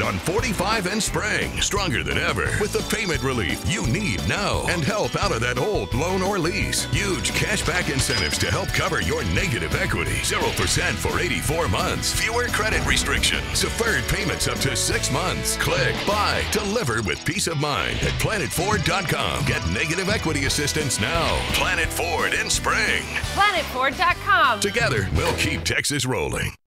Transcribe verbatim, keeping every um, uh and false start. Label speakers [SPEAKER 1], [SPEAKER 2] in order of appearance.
[SPEAKER 1] on forty-five and Spring. Stronger than ever with the payment relief you need now and help out of that old loan or lease. Huge cashback incentives to help cover your negative equity. zero percent for eighty-four months. Fewer credit restrictions. Deferred payments up to six months. Click, buy, deliver with peace of mind at planet ford dot com. Get negative equity assistance now. Planet Ford in Spring.
[SPEAKER 2] planet ford dot com.
[SPEAKER 1] Together, we'll keep Texas rolling.